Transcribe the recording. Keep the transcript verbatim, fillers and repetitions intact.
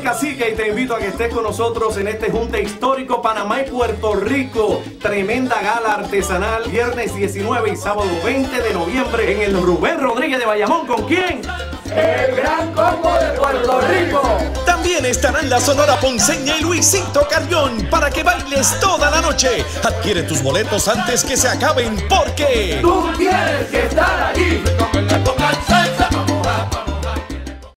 el Cacique y te invito a que estés con nosotros en este junte histórico Panamá y Puerto Rico. Tremenda gala artesanal, viernes diecinueve y sábado veinte de noviembre en el Rubén Rodríguez de Bayamón. ¿Con quién? ¡El Gran Combo de Puerto Rico! También estarán la Sonora Ponceña y Luisito Carrión para que bailes toda la noche. Adquiere tus boletos antes que se acaben porque ¡tú tienes que estar allí!